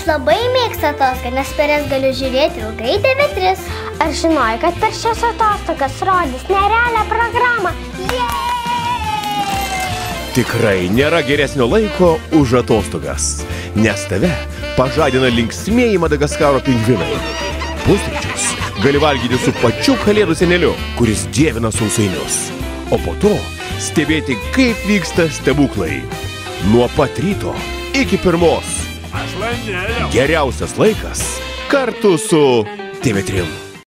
Aš labai mėgstu atostogas, nes per jas galiu žiūrėti ilgai TV3. Ar žinojai, kad per šias atostogas rodys nerealią programą? Tikrai nėra geresnio laiko už atostogas, nes tave pažadina linksmieji Madagaskaro pingvinai. Pusryčius gali valgyti su pačiu kalėdų seneliu, kuris dievina sausainius. O po to stebėti, kaip vyksta stebuklai. Nuo pat ryto iki 1. Geriausias laikas kartu su TV3.